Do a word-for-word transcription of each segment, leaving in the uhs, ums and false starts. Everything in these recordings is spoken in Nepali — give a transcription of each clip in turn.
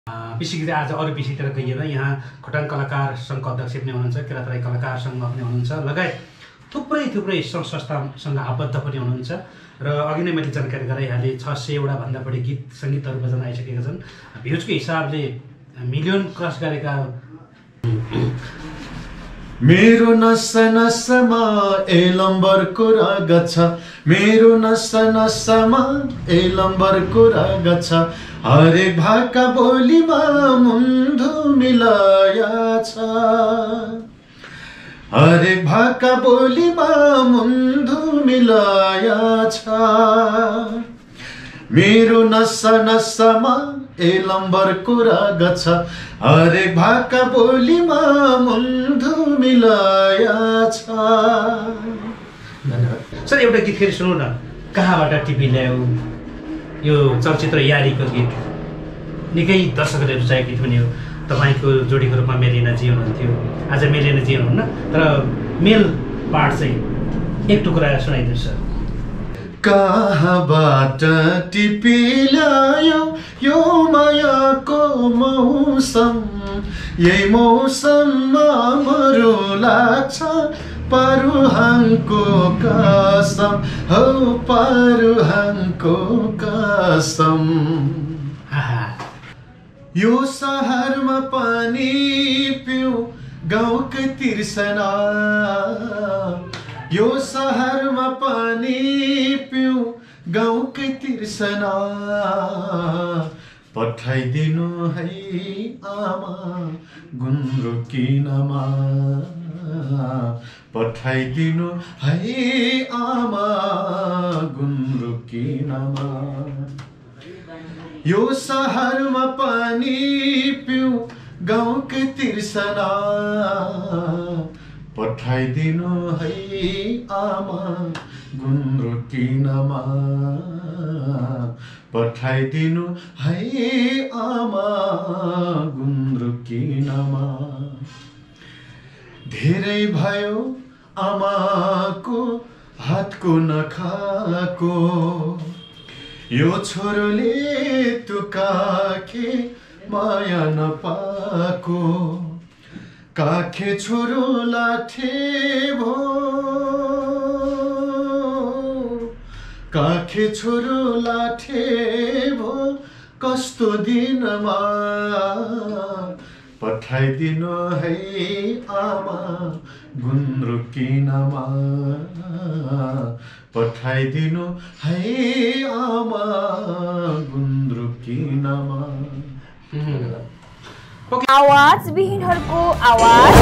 विशेष आज अरू विषयतिर गइएर यहाँ खोटाङ कलाकार सङ्घको अध्यक्ष पनि हुनुहुन्छ, किरात राई कलाकार सङ्घ पनि हुनुहुन्छ, लगायत थुप्रै थुप्रै सङ्घ संस्थासँग आबद्ध पनि हुनुहुन्छ र अघि नै मैले जानकारी गराइहालेँ छ सयवटा भन्दा बढी गीत सङ्गीतहरू बजाउन आइसकेका छन्। भ्युजको हिसाबले मिलियन क्रस गरेका मेरो नसा नसामा एलम्बरको राग छ, मेरो नसा नसामा एलम्बरको राग छ, हरेक भाका बोलीमा मुन्धु मिलाया छ, हरेक भाका बोलीमा मुन्धु मिलाया छ, मेरो नसा नसामा एलम्बरको राग छ, हरेक भाका बोलीमा मुन्धु मिलाया छ। धन्यवाद सर। एउटा गीत फेरि सुनौ न, कहाँबाट टिपी ल्याऊ, यो चलचित्र यारीको गीत निकै दर्शकहरूले रुचाएको गीत पनि हो। तपाईँको जोडीको रूपमा मेलिनाजी हुनुहुन्थ्यो, आज मेलिनाजी हुनुहुन्न, तर मेल पार्ट चाहिँ एक टुक्रा सुनाइदिनुहोस् सर। कहाँबाट टिपी ल्यायो यो मायाको मौसम, यही मौसममा मरु लाग्छ पारुहाङको कसम, हौ पारुहाङको कसम। यो सहरमा पानी पिउ गाउँकै तिर्सना, यो सहरमा पानी पिउ गाउँकै तिर्सना, पठाइदिनु है आमा गुन्द्रुकिनमा, पठाइदिनु है आमा गुन्द्रुकिनमा, यो सहरमा पानी पिउ गाउँकै तिर्सना, पठाइदिनु है आमा गुन्द्रुकिनमा, पठाइदिनु है आमा गुन्द्रुकिनमा। धेरै भयो आमाको हातको नखाको, यो छोरोले तुकाखे माया नपाको, काखे छोरो लाठे भो, काखे छोरो लाठे भो कस्तो दिनमा, पठाइदिनु है आमा गुन्द्रुकिनमा, पठाइदिनु है आमा गुन्द्रुकिनमा। आवाज विहीनहरूको आवाज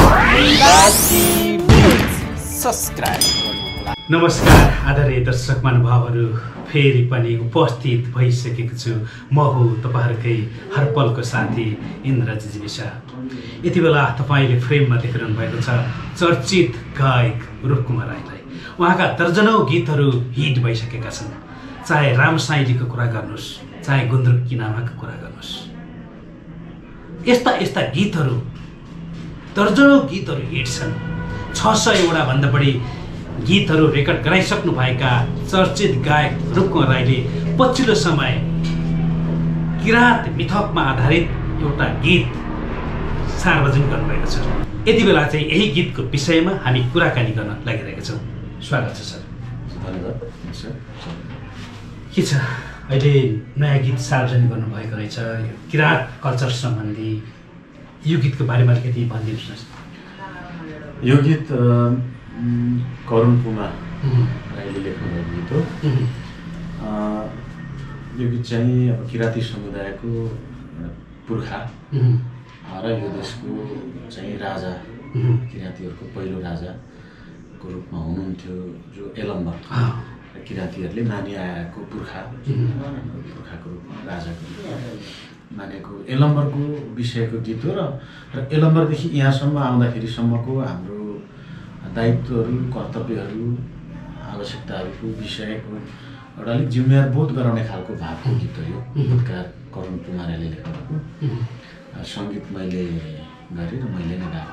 सब्स्क्राइब। नमस्कार आदरणीय दर्शक महानुभावहरू, फेरि पनि उपस्थित भइसकेको छु। म हो तपाईँहरूकै हरपलको साथी इन्द्रजी विशा। यति बेला तपाईँले फ्रेममा देखिरहनु भएको छ चर्चित गायक रूपकुमार राईलाई। उहाँका दर्जनौँ गीतहरू हिट भइसकेका छन्, चाहे राम साइलीको कुरा गर्नुहोस्, चाहे गुन्द्रुकिनामाको कुरा गर्नुहोस्। यस्ता यस्ता गीतहरू दर्जनौँ गीतहरू हिट छन्। छ सयवटा भन्दा बढी गीतहरू रेकर्ड गराइसक्नु भएका चर्चित गायक रूपकुमार राईले पछिल्लो समय किरात मिथकमा आधारित एउटा गीत सार्वजनिक गर्नुभएको छ। यति बेला चाहिँ यही गीतको विषयमा हामी कुराकानी गर्न लागिरहेका छौँ। स्वागत छ सर। धन्यवाद। के छ अहिले नयाँ गीत सार्वजनिक गर्नुभएको रहेछ, यो किरात कल्चर सम्बन्धी, यो गीतको बारेमा अलिकति भनिदिनुहोस् न। यो गीत करुण पुमा राईले लेख्नुभएको गीत हो। यो गीत चाहिँ अब किराती समुदायको पुर्खा र यो देशको चाहिँ राजा, किरातीहरूको पहिलो राजाको रूपमा हुनुहुन्थ्यो जो एलम्बर, किरातीहरूले मानिआएको पुर्खा, पुर्खाको रूपमा राजाको रूपमा मानेको एलम्बरको विषयको गीत हो। र एलम्बरदेखि यहाँसम्म आउँदाखेरिसम्मको हाम्रो दायित्वहरू, कर्तव्यहरू, आवश्यकताहरूको विषयको एउटा अलिक जिम्मेवार बोध गराउने खालको भावको गीत हो यो। गीतकार करुण पुमा राईले लेख्नुभएको, सङ्गीत मैले गरेँ र मैले नै गाएको।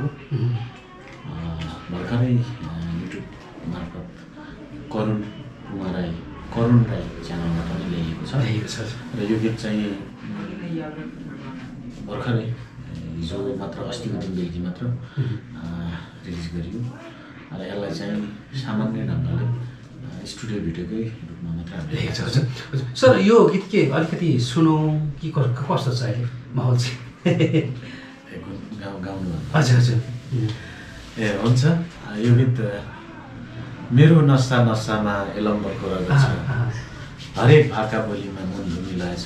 भर्खरै युट्युब मार्फत करुण पुमा राई करुण राई च्यानलबाट पनि ल्याइएको छ र यो गीत चाहिँ भर्खरै हिजो मात्र अस्तिको दिन बेलुकी मात्र रिलिज गरियो र यसलाई चाहिँ सामान्य ढङ्गले स्टुडियो भिडियोकै रूपमा मात्र देखेको छ। सर यो गीत के अलिकति सुनौँ कि कस्तो छ अहिले माहौल चाहिँ गाउँ गाउनु हजुर हजुर ए हुन्छ। यो गीत मेरो नसा नसामा एलम्बरको रगत छ, हरेक भाका बोलीमा मन धुमिलाएछ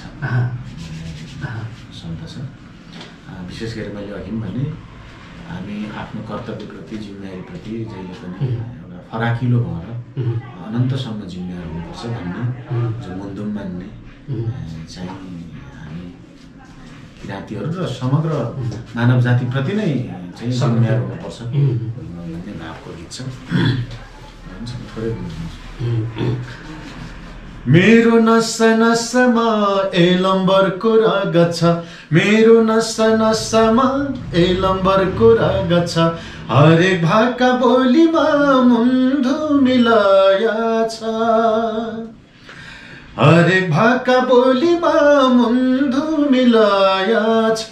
शब्द छ। विशेष गरी मैले अघि पनि भने हामी आफ्नो कर्तव्यप्रति जिम्मेवारीप्रति जहिले पनि एउटा फराकिलो भएर अनन्तसम्म जिम्मेवार हुनुपर्छ भन्ने जो मुन्दुम मान्ने चाहिँ हामी किराँतीहरू र समग्र मानव जातिप्रति नै चाहिँ जिम्मेवार हुनुपर्छ भन्ने भावको गीत छ। मेरो नसा नसामा एलम्बरको रगत छ, मेरो नसा नसामा एलम्बरको रगत छ, हरेक भाका बोलीमा मुन्धु मिलाया छ, हरेक भाका बोलीमा मुन्धु मिलाया छ,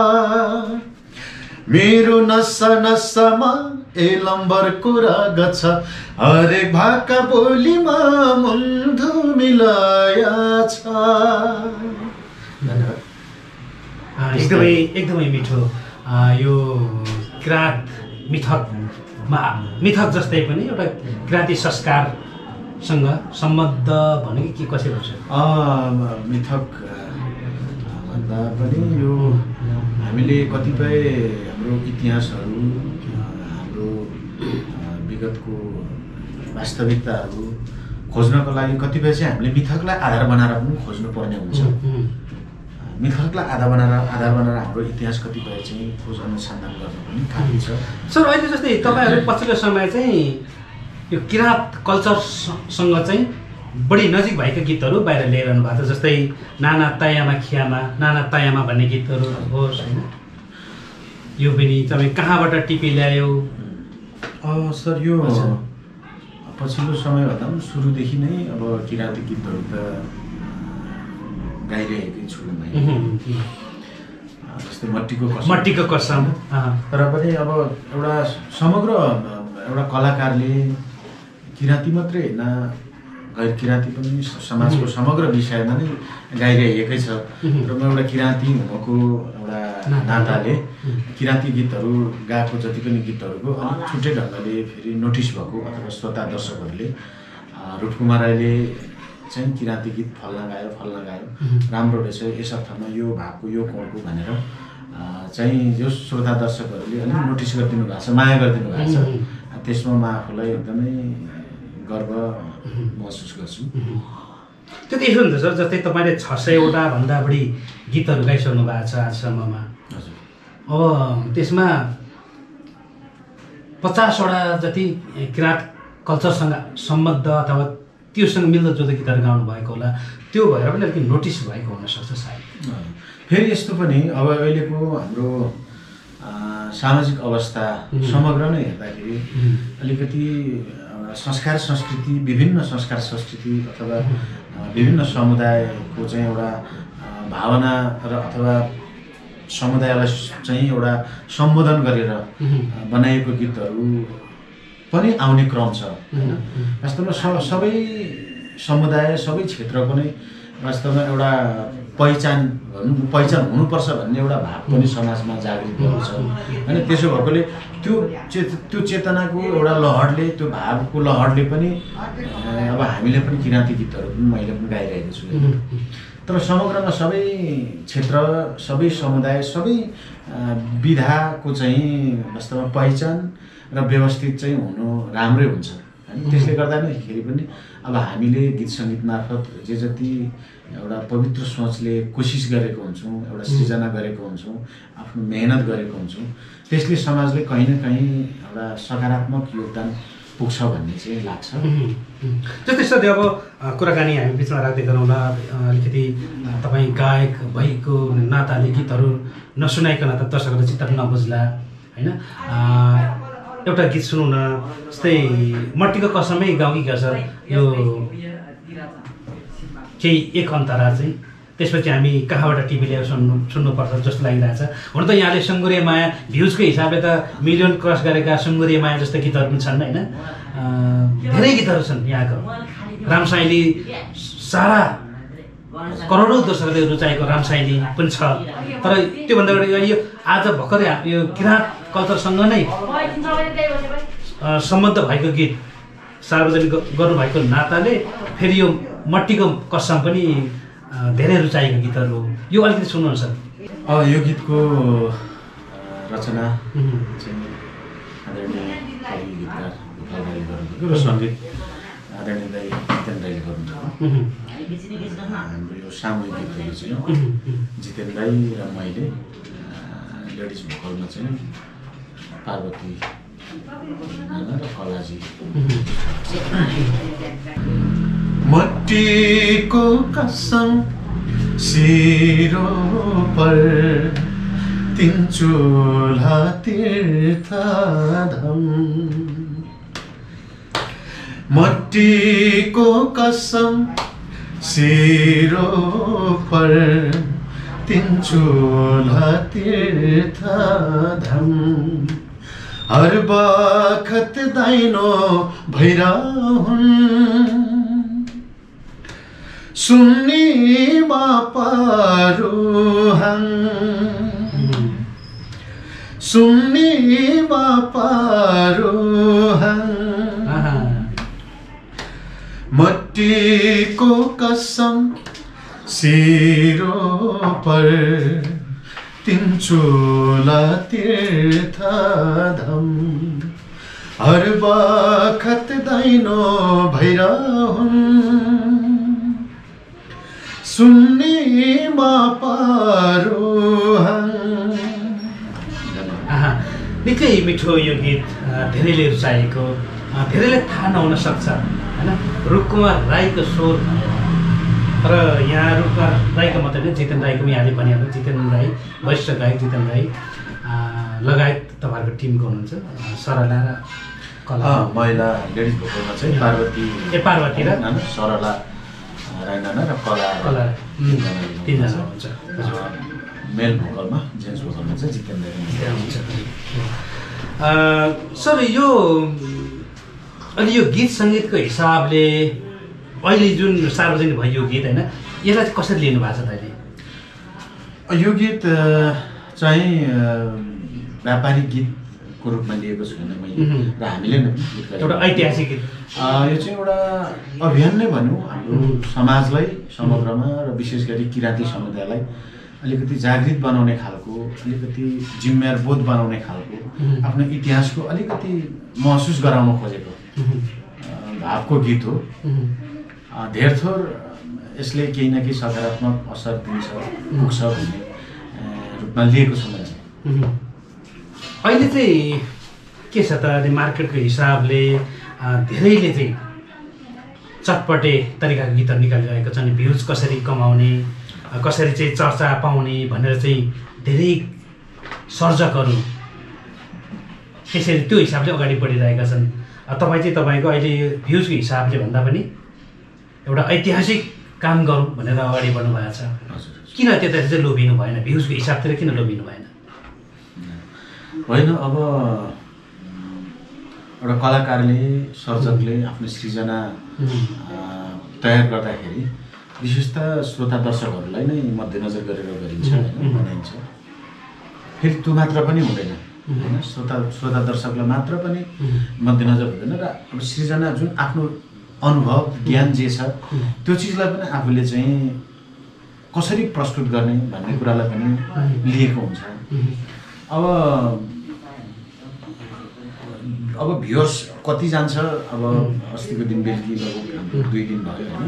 मेरो नसा नसामा एलम्बरको रगत छ, हरेक भाका बोलीमा मुन्धु मिलाया छ। धन्यवाद। एकदमै एकदमै मिठो यो किराँत मिथकमा मिथक जस्तै पनि एउटा किराँती संस्कारसँग सम्बद्ध भन्ने कि कसरी हुन्छ? मिथक भन्दा पनि यो हामीले कतिपय हाम्रो इतिहासहरू हाम्रो विगतको वास्तविकताहरू खोज्नको लागि कतिपय चाहिँ हामीले मिथकलाई आधार बनाएर पनि खोज्नुपर्ने हुन्छ। मिथकलाई आधार बनाएर आधार बनाएर हाम्रो इतिहास कतिपय चाहिँ खोज अनुसन्धान गर्न पनि काफी छ। सर अहिले जस्तै तपाईँहरू पछिल्लो समय चाहिँ यो किराँत कल्चरसँग चाहिँ बढी नजिक भएका गीतहरू बाहिर ल्याइरहनु भएको छ, जस्तै नाना तायामा खियामा नाना तायामा भन्ने गीतहरू होस् होइन, यो पनि तपाईँ कहाँबाट टिपी ल्यायो? सर यो पछिल्लो समयभन्दा पनि सुरुदेखि नै अब किराँती गीतहरू त गाइरहेकै छु मैले, जस्तै मट्टीको कसम मट्टीको कसम। तर पनि अब एउटा समग्र एउटा कलाकारले किराँती मात्रै होइन गैर किराँती पनि समाजको समग्र विषयमा नै गाइरहेकै छ। र म एउटा किराँती हुनुको एउटा नाताले किराँती गीतहरू गाएको जति पनि गीतहरूको अलिक छुट्टै ढङ्गले फेरि नोटिस भएको अथवा श्रोता दर्शकहरूले रुटकुमार राईले चाहिँ किराँती गीत फल्न गायो फल्न गायो राम्रो रहेछ, यस अर्थमा यो भावको यो कोणको भनेर चाहिँ यो श्रोता दर्शकहरूले अलिक नोटिस गरिदिनु भएको छ, माया गरिदिनु भएको छ। त्यसमा म आफूलाई एकदमै गर्व महसुस गर्छु। त्यो त यसो हुन्छ सर, जस्तै तपाईँले छ सयवटा भन्दा बढी गीतहरू गाइसक्नु भएको छ आजसम्ममा। हजुर। अब त्यसमा पचासवटा जति किराँत कल्चरसँग सम्बद्ध अथवा त्योसँग मिल्दोजुल्दो गीतहरू गाउनु भएको होला, त्यो भएर पनि अलिकति नोटिस भएको हुनसक्छ सायद। फेरि यस्तो पनि अब अहिलेको हाम्रो सामाजिक अवस्था समग्र नै हेर्दाखेरि अलिकति संस्कार संस्कृति विभिन्न संस्कार संस्कृति अथवा विभिन्न समुदायको चाहिँ एउटा भावना र अथवा समुदायलाई चाहिँ एउटा सम्बोधन गरेर बनाइएको गीतहरू पनि आउने क्रम छ होइन। वास्तवमा सबै समुदाय सबै क्षेत्रको नै वास्तवमा एउटा पहिचान पहिचान हुनुपर्छ भन्ने एउटा भाव पनि समाजमा जागृत भएको छ होइन। त्यसो भएकोले त्यो चे त्यो चेतनाको एउटा लहरले त्यो भावको लहरले पनि अब हामीले पनि किराँती गीतहरू पनि मैले पनि गाइरहेको छु। तर समग्रमा सबै क्षेत्र सबै समुदाय सबै विधाको चाहिँ वास्तवमा पहिचान र व्यवस्थित चाहिँ हुनु राम्रै हुन्छ होइन। त्यसले गर्दा नै खेरि पनि अब हामीले गीत सङ्गीत मार्फत जे जति एउटा पवित्र सोचले कोसिस गरेको हुन्छौँ, एउटा सृजना गरेको हुन्छौँ, आफ्नो मेहनत गरेको हुन्छौँ, त्यसले समाजले कहीँ न कहीँ एउटा सकारात्मक योगदान पुग्छ भन्ने चाहिँ लाग्छ। जस्तै सधैँ अब कुराकानी हामी बिचमा राख्दै गरौँला, अलिकति तपाईँ गायक भएको नाताले गीतहरू नसुनाइकन त दर्शकहरूले चित्त नबुझ्ला होइन। एउटा गीत सुनौँ न, जस्तै मट्टीको कसमै गाउँ कि क्या सर, यो केही एक अन्तरा चाहिँ त्यसपछि हामी कहाँबाट टिभी ल्याएर सुन्नु सुन्नुपर्छ जस्तो लागिरहेछ। हुन त यहाँले सुँगुरे माया भ्युजको हिसाबले त मिलियन क्रस गरेका सुँगुरे माया जस्ता गीतहरू पनि छन् होइन, धेरै गीतहरू छन् यहाँको। रामसाइली सारा करोडौँ दर्शकले रुचाएको रामसाइली पनि छ। तर त्योभन्दा बढी यो आज भर्खरै यो किराँत कल्चरसँग नै सम्बद्ध भएको गीत सार्वजनिक गर्नुभएको नाताले फेरि यो मट्टीको कसम पनि धेरै रुचाएको गीतहरू हो। यो अलिकति सुन्नुहुन्छ। यो गीतको रचना चाहिँ आदरणीय कवि गीतकार गोपाल राईले गर्नुभएको र सङ्गीत आदरणीय दाइ जितेन राईले गर्नुभएको। हाम्रो यो सामूहिक गीतहरू चाहिँ जितेन राई र मैले, लेडिज भोकलमा चाहिँ पार्वती नाना र कलाजी। मट्टीको कसम सिरो पर तीन चूल्हा तीर्थ धम, मट्टीको कसम सिरो पर तीन चूल्हा तीर्थ धम, हर बखत दाइनो भैरहुन् सुन्नीमा पारुहङ, सुन्नीमा पारुहङ, मट्टीको कसम सिरो पर तीन चूल्हा तीर्थ धम, हर बखत दाइनो भैरहुन् सुन्नीमा पारुहङ। निकै मिठो यो गीत, धेरैले रुचाएको, धेरैले थाहा नहुन सक्छ होइन, रुपकुमार राईको स्वर र यहाँ रुपकुमार राईको मात्रै होइन, जितेन राईको यहाँले भनिहाल्नु, जितेन राई वरिष्ठ गायक जितेन राई लगायत तपाईँहरूको टिमको हुनुहुन्छ सरला र कला। महिला लेडिज भोकलमा चाहिँ पार्वती ए पार्वती र सरला राई नाना र कला कला तिनजना हुन्छ। मेल भोकलमा जेन्ट्स भोकलमा चाहिँ जितेन राई हुन्छ। सर यो अहिले यो गीत सङ्गीतको हिसाबले अहिले जुन सार्वजनिक भयो यो गीत होइन, यसलाई चाहिँ कसरी लिनु भएको छ अहिले? यो गीत चाहिँ व्यापारिक गीतको रूपमा लिएको छैन मैले र हामीले नै एउटा ऐतिहासिक गीत। यो चाहिँ एउटा अभियान नै भनौँ, हाम्रो समाजलाई समग्रमा र विशेष गरी किराँती समुदायलाई अलिकति जागृत बनाउने खालको, अलिकति जिम्मेवार बोध बनाउने खालको, आफ्नो इतिहासको अलिकति महसुस गराउन खोजेको भावको गीत हो। धेर थोर यसले केही न केही सकारात्मक असर दिन्छ पुग्छ भन्ने रूपमा लिएको छु मैले। अहिले चाहिँ के छ त, मार्केटको हिसाबले धेरैले चाहिँ चटपटे तरिकाको गीतहरू निकालिरहेको छन्, भ्युज कसरी कमाउने, कसरी चाहिँ चर्चा पाउने भनेर चाहिँ धेरै सर्जकहरू त्यसरी त्यो हिसाबले अगाडि बढिरहेका छन्। तपाईँ चाहिँ तपाईँको अहिले भ्युजको हिसाबले भन्दा पनि एउटा ऐतिहासिक काम गरौँ भनेर अगाडि बढ्नु भएको छ। किन त्यतातिर चाहिँ लोभिनु भएन, भ्युजको हिसाबतिर किन लोभिनु भएन? होइन, अब एउटा कलाकारले सर्जकले आफ्नो सृजना तयार गर्दाखेरि विशेषतः श्रोता दर्शकहरूलाई नै मध्यनजर गरेर गरिन्छ होइन, बनाइन्छ। फेरि त्यो मात्र पनि हुँदैन होइन, श्रोता श्रोता दर्शकलाई मात्र पनि मध्यनजर हुँदैन र अब सृजना जुन आफ्नो अनुभव ज्ञान जे छ त्यो चिजलाई पनि आफूले चाहिँ कसरी प्रस्तुत गर्ने भन्ने कुरालाई पनि लिएको हुन्छ। अब अब भ्युअर्स कति जान्छ, अब अस्तिको दिन बेलुकी लगभग दुई दिन भयो होइन,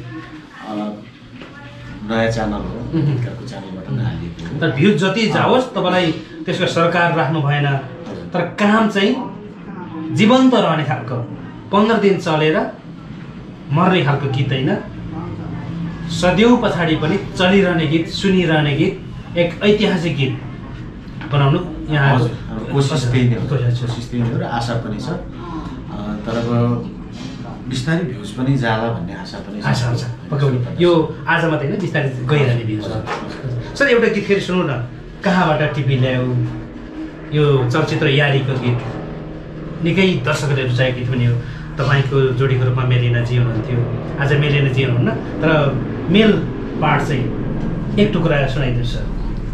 नयाँ च्यानल हो, गीतकारको च्यानलबाट हालिएको हो। तर भ्युज जति जाओस् तपाईँलाई त्यसको सरकार राख्नु भएन, तर काम चाहिँ जीवन्त रहने खालको पन्ध्र दिन चलेर मर्ने खालको गीत होइन, सदैव पछाडि पनि चलिरहने गीत, सुनिरहने गीत, एक ऐतिहासिक गीत बनाउनु यहाँ कोसिस त्यही नै हो, कोसिस त्यही नै हो र आशा पनि छ। तर अब बिस्तारै भ्युज पनि जाला भन्ने आशा पनि छ। आशा छ पक्कै यो आज मात्रै होइन बिस्तारै गइरहने भ्युज। सर एउटा गीत फेरि सुनौ न, कहाँबाट टिपी ल्याऊ, यो चलचित्र यारीको गीत निकै दर्शकहरूले रुचाएको गीत पनि हो। तपाईँको जोडीको रूपमा मेलिनाजी हुनुहुन्थ्यो, आज मेलिनाजी हुनुहुन्न, तर मेल पार्ट चाहिँ एक टुक्रा सुनाइदिनु सर।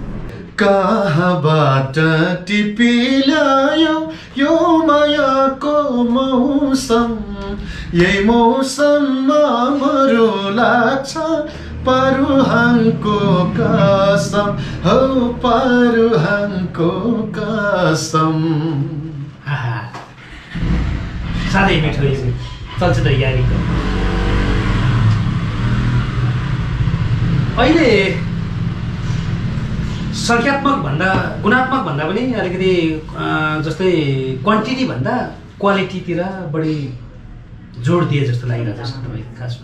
कहाँबाट टिपी ल्यायो यो मायाको मौसम, यही मौसममा मरु लाग्छ पारुहाङको कसम, हो पारुहाङको कसम। साह्रै मिठो यो चलचित्र यारीको। अहिले सङ्ख्यात्मक भन्दा गुणात्मक भन्दा पनि अलिकति जस्तै क्वान्टिटी भन्दा क्वालिटीतिर बढी जोड दिए जस्तो लागिरहेको छ तपाईँ खासमा।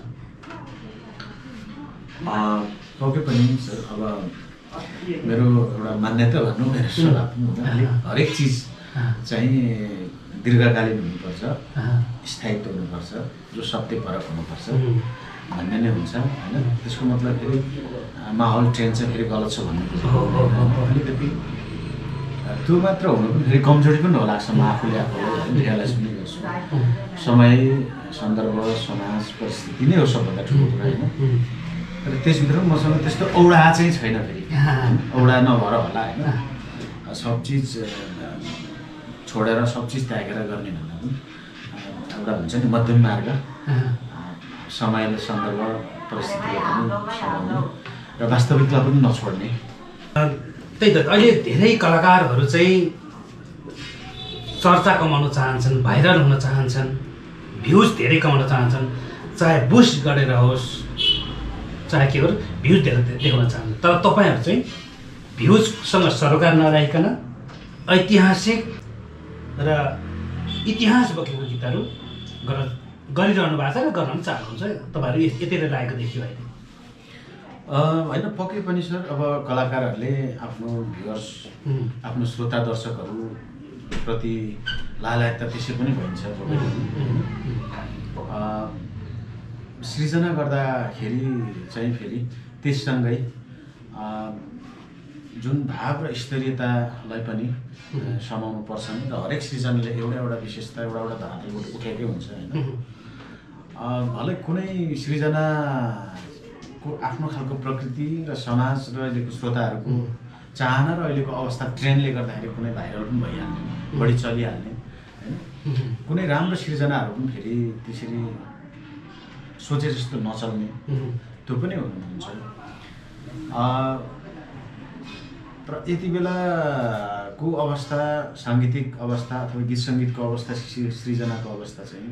पक्कै पनि सर, अब मेरो एउटा मान्यता भनौँ, मेरो सल्लाह पनि हुँदा हरेक चिज चाहिँ दीर्घकालीन हुनुपर्छ, स्थायित्व हुनुपर्छ, जो सत्यपरक हुनुपर्छ भन्ने नै हुन्छ होइन। त्यसको मतलब फेरि माहौल ट्रेन्ड चाहिँ फेरि गलत छ भन्ने अलिकति त्यो मात्र हुनु पनि फेरि कमजोरी पनि होला लाग्छ म आफूले आफूलाई रियलाइज पनि गर्छु। समय, सन्दर्भ, समाज, परिस्थिति नै हो सबभन्दा ठुलो कुरा होइन। तर त्यसभित्र पनि मसँग त्यस्तो औडा चाहिँ छैन, फेरि औडा नभएर होला होइन। सब चिज छोडेर सब चिज त्यागेर गर्ने भन्दा पनि एउटा हुन्छ नि मध्यम मार्ग, समयले सन्दर्भ परिस्थितिले पनि समाउने र वास्तविकता पनि नछोड्ने। त्यही त अहिले धेरै कलाकारहरू चाहिँ चर्चा कमाउन चाहन्छन्, भाइरल हुन चाहन्छन्, भ्युज धेरै कमाउन चाहन्छन्, चाहे बुस्ट गरेर होस् चाहे के होस् भ्युज धेरै देखाउन चाहन्छन्। तर तपाईँहरू चाहिँ भ्युजसँग सरोकार नराखिकन ऐतिहासिक र इतिहास बोकेको गीतहरू गर्न गरिरहनु भएको छ र गर्न पनि चाहनुहुन्छ तपाईँहरू यतिले लागेको देखियो अहिले। होइन पक्कै पनि सर, अब कलाकारहरूले आफ्नो भ्युअर्स आफ्नो श्रोता दर्शकहरू प्रति लालायतता त्यसै पनि भइन्छ। सृजना गर्दाखेरि चाहिँ फेरि त्यससँगै जुन भाव र स्तरीयतालाई पनि समाउनु पर्छ नि, र हरेक सृजनाले एउटा एउटा विशेषता एउटा एउटा धरातल उठेकै हुन्छ होइन। भलै कुनै सृजनाको आफ्नो खालको प्रकृति र समाज र अहिलेको श्रोताहरूको चाहना र अहिलेको अवस्था ट्रेन्डले गर्दाखेरि कुनै भाइरल पनि भइहाल्ने, बढी चलिहाल्ने होइन। कुनै राम्रो सृजनाहरू पनि फेरि त्यसरी सोचे जस्तो नचल्ने त्यो पनि हुन्छ। तर यति बेलाको अवस्था, साङ्गीतिक अवस्था अथवा गीत सङ्गीतको अवस्था, सृजनाको अवस्था चाहिँ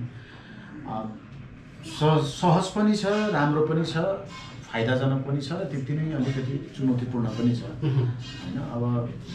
सहज पनि छ, राम्रो पनि छ, फाइदाजनक पनि छ र त्यति नै अलिकति चुनौतीपूर्ण पनि छ होइन। अब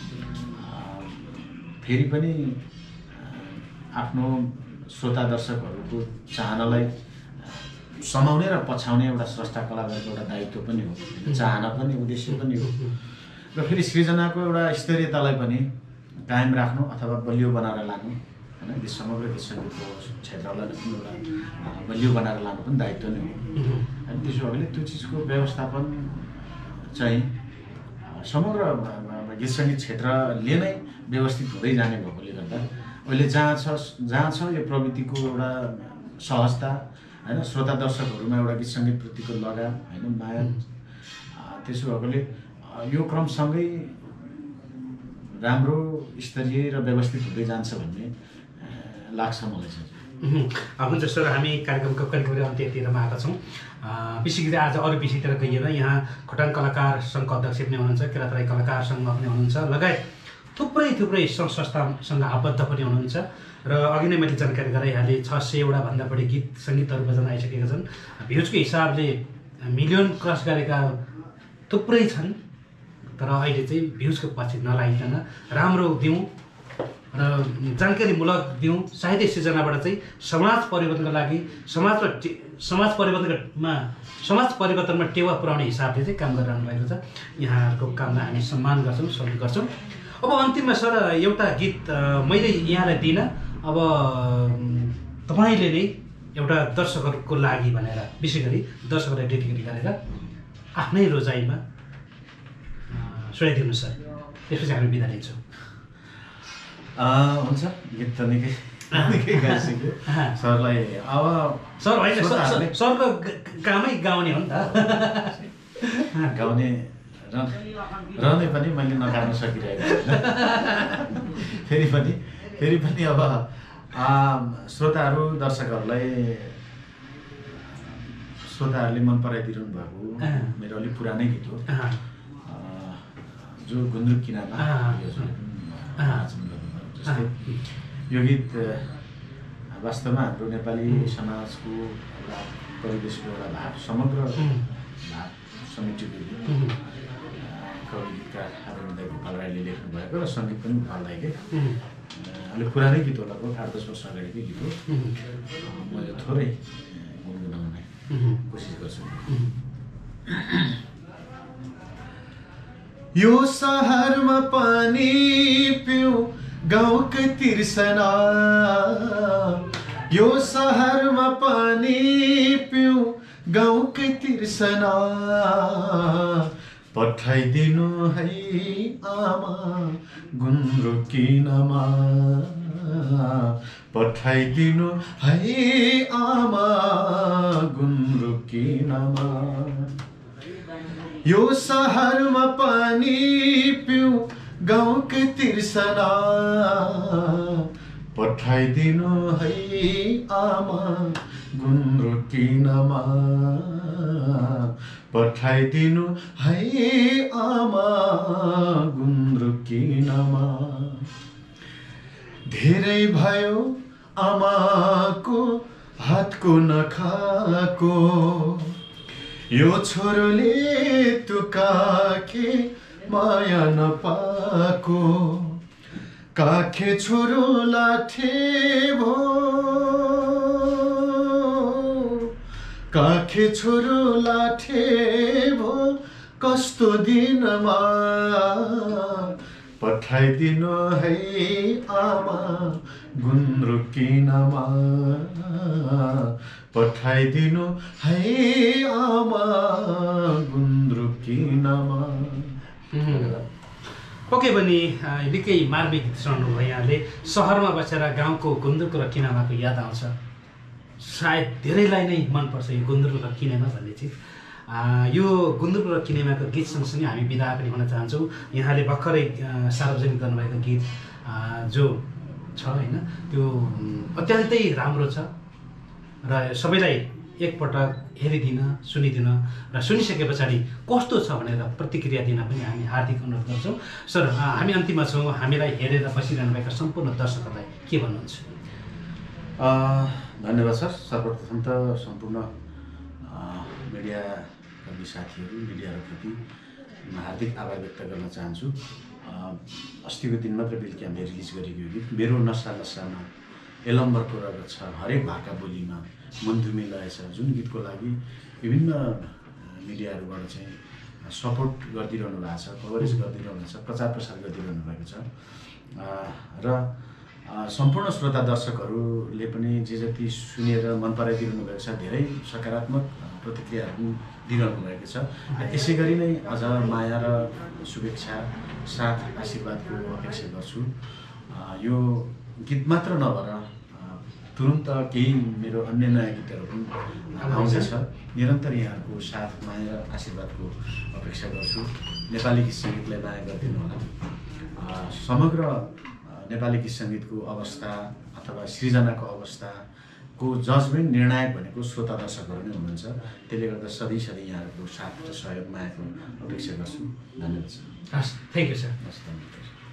फेरि पनि आफ्नो श्रोता दर्शकहरूको चाहनालाई समाउने र पछ्याउने एउटा स्रष्टा कलाकारको एउटा दायित्व पनि हो, चाहना पनि, उद्देश्य पनि हो। र फेरि सृजनाको एउटा स्तरीयतालाई पनि कायम राख्नु अथवा बलियो बनाएर लानु होइन, गीत समग्र गीत सङ्गीतको क्षेत्रलाई पनि एउटा बलियो बनाएर लानु पनि दायित्व नै हो। अनि त्यसो भए त्यो चिजको व्यवस्थापन चाहिँ समग्र गीत सङ्गीत क्षेत्रले नै व्यवस्थित हुँदै जाने भएकोले गर्दा अहिले जहाँ छ जहाँ छ यो प्रवृत्तिको एउटा सहजता होइन, श्रोता दर्शकहरूमा एउटा गीत सङ्गीतप्रतिको लगाव होइन, माया, त्यसो भएकोले यो क्रमसँगै राम्रो स्तरीय र व्यवस्थित हुँदै जान्छ भन्ने लाग्छ मलाई चाहिँ। हुन्छ सर, हामी कार्यक्रमको करिब अन्त्यतिरमा आएका छौँ। विशेष गरी आज अरू विषयतिर गइएन, यहाँ खोटाङ कलाकार सङ्घको अध्यक्ष पनि हुनुहुन्छ, किराँतराई कलाकार सङ्घ पनि हुनुहुन्छ, लगायत थुप्रै थुप्रै सङ्घ संस्थासँग आबद्ध पनि हुनुहुन्छ। र अघि नै मैले जानकारी गराइहालेँ, छ सयवटा भन्दा बढी गीत सङ्गीतहरू बजाउन आइसकेका छन्। भ्युजको हिसाबले मिलियन क्रस गरेका थुप्रै छन्। तर अहिले चाहिँ भ्युजको पछि नलागिकन राम्रो दिउँ र जानकारीमूलक दिउँ, साहित्य सृजनाबाट चाहिँ समाज परिवर्तनको लागि, समाजमा टे समाज परिवर्तनमा समाज परिवर्तनमा टेवा पुर्याउने हिसाबले चाहिँ काम गरिरहनु भएको छ। यहाँहरूको कामलाई हामी सम्मान गर्छौँ, सल्युट गर्छौँ। अब अन्तिममा सर एउटा गीत मैले यहाँलाई दिइनँ, अब तपाईँले नै एउटा दर्शकहरूको लागि भनेर विशेष गरी दर्शकहरूलाई डेडिकेट गरेर आफ्नै रोजाइमा सुनाइदिनु सर, त्यसपछि हामी बिदा लिन्छौँ। हुन्छ, गीत त निकै निकै गाइसक्यो सरलाई। अब सर होइन, सरको कामै गाउने हो नि त, गाउने रहने पनि मैले नगार्न सकिरहेको फेरि पनि फेरि पनि अब श्रोताहरू दर्शकहरूलाई श्रोताहरूले मन पराइदिनु भएको मेरो अलिक पुरानै गीत हो जो गुन्द्रुक किनारमा। जस्तै यो गीत वास्तवमा हाम्रो नेपाली समाजको एउटा परिवेशको एउटा भाव समग्र भाव समेटेको गीत। कवि गीतकार आदरणीय गोपाल राईले लेख्नु भएको र सङ्गीत पनि गोपाल राईकै। अलिक पुरानै गीत होला, आठ दस वर्ष अगाडिकै गीत हो। म यो थोरै गुनगुनाउने कोसिस गर्छु। यो सहरमा पानी पिउँ गाउँकै तिर्सना, यो सहरमा पानी पिउँ गाउँकै तिर्सना, पठाइदिनु है आमा गुन्द्रुक किनामा, पठाइदिनु है आमा गुन्द्रुक किनामा। यो सहरमा पानी पिउँ गाउँकै तिर्सना, पठाइदिनु है आमा गुन्द्रुक किनामा, पठाइदिनु है आमा गुन्द्रुक किनामा। धेरै भयो आमाको हातको नखाएको, यो छोरोले तुकाखे माया नपाएको, काखे छोरो लाठे भो, काखे छोरो लाठे भो कस्तो दिनमा, पठाइदिनु है आमा गुन्द्रुक किनामा, पठाइदिनु है आमा गुन्द्रुक किनामा। पक्कै पनि निकै मार्मिक गीत सुनाउनुभयो यहाँले। सहरमा बसेर गाउँको गुन्द्रुक र किनामाको याद आउँछ, सायद धेरैलाई नै मनपर्छ यो गुन्द्रुक र किनेमा भन्ने चिज। यो गुन्द्रुक र किनेमाको गीत सँगसँगै हामी बिदा पनि हुन चाहन्छौँ। यहाँले भर्खरै सार्वजनिक गर्नुभएको गीत जो छ होइन, त्यो अत्यन्तै राम्रो छ र सबैलाई एकपटक हेरिदिन सुनिदिन र सुनिसके पछाडि कस्तो छ भनेर प्रतिक्रिया दिन पनि हामी हार्दिक अनुरोध गर्छौँ। सर, हामी अन्तिममा छौँ, हामीलाई हेरेर बसिरहनु भएका सम्पूर्ण दर्शकहरूलाई के भन्नुहुन्छ? धन्यवाद सर। सर्वप्रथम त सम्पूर्ण मिडियाकर्मी साथीहरू, मिडियाहरूप्रति हार्दिक आभार व्यक्त गर्न चाहन्छु। अस्तिको दिन मात्र बेलुकी हामीले रिलिज गरेको यो गीत मेरो नसा नसामा एलम्बरको रगत छ, हरेक भाका बोलीमा मनधुमी लय छ, जुन गीतको लागि विभिन्न मिडियाहरूबाट चाहिँ सपोर्ट गरिदिइरहनु भएको छ, कभरेज गरिदिइरहनु भएको छ, प्रचार प्रसार गरिदिइरहनु भएको छ र सम्पूर्ण श्रोता दर्शकहरूले पनि जे जति सुनेर मन पराइदिनु भएको छ, धेरै सकारात्मक प्रतिक्रियाहरू दिइरहनु भएको छ। यसै गरी नै अझ माया र शुभेच्छा साथ आशीर्वादको अपेक्षा गर्छु। यो गीत मात्र नभएर तुरुन्त केही मेरो अन्य नयाँ गीतहरू पनि आउँदैछ। निरन्तर यहाँहरूको साथ माया र आशीर्वादको अपेक्षा गर्छु। नेपाली गीत सङ्गीतलाई माया गरिदिनु होला। समग्र नेपाली गीत सङ्गीतको अवस्था अथवा सृजनाको अवस्थाको जजमेन्ट निर्णायक भनेको श्रोता दर्शकहरू नै हुनुहुन्छ। त्यसले गर्दा सधैँ सधैँ यहाँहरूको साथ र सहयोग मायाको अपेक्षा गर्छु। धन्यवाद सर। हस्, थ्याङ्क यू सर। हस्, धन्यवाद।